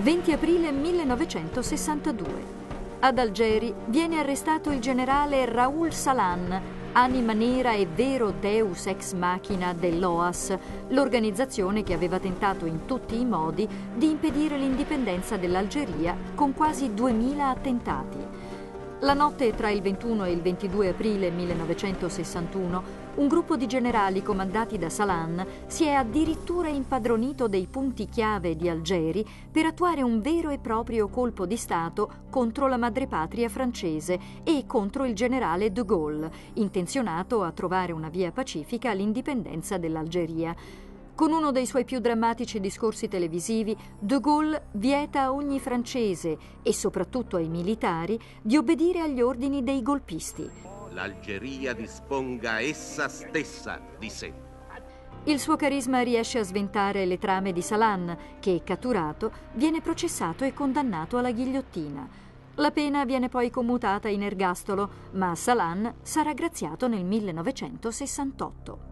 20 aprile 1962. Ad Algeri viene arrestato il generale Raoul Salan, anima nera e vero deus ex machina dell'OAS, l'organizzazione che aveva tentato in tutti i modi di impedire l'indipendenza dell'Algeria con quasi 2000 attentati. La notte tra il 21 e il 22 aprile 1961, un gruppo di generali comandati da Salan si è addirittura impadronito dei punti chiave di Algeri per attuare un vero e proprio colpo di Stato contro la madrepatria francese e contro il generale de Gaulle, intenzionato a trovare una via pacifica all'indipendenza dell'Algeria. Con uno dei suoi più drammatici discorsi televisivi, de Gaulle vieta a ogni francese, e soprattutto ai militari, di obbedire agli ordini dei golpisti. L'Algeria disponga essa stessa di sé. Il suo carisma riesce a sventare le trame di Salan, che, catturato, viene processato e condannato alla ghigliottina. La pena viene poi commutata in ergastolo, ma Salan sarà graziato nel 1968.